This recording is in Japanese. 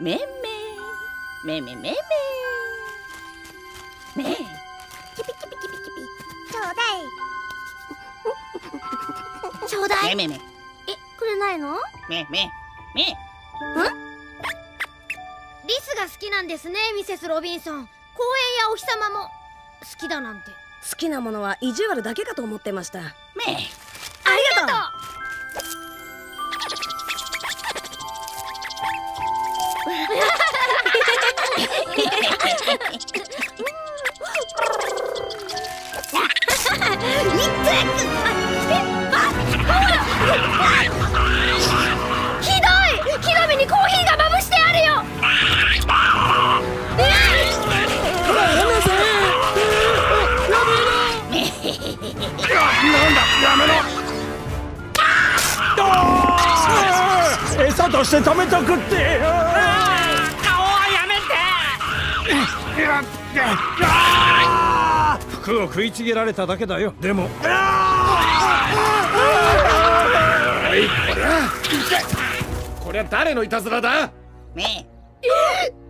めめめめめめめキピキピキピキピ。ちょうだい。ちょうだい。 めめめくれないの？ めめめ。 リスが好きなんですね、ミセス・ロビンソン。公園やお日様も好きだなんて。 好きなものは意地悪だけかと思ってました。 めありがとう。ひどい！木の実にコーヒーがまぶしてあるよ。 なんだ、やめろ。餌として食べたくって。 顔はやめて。 服を食いちぎられただけだよ。でもこりゃ誰のいたずらだ？ め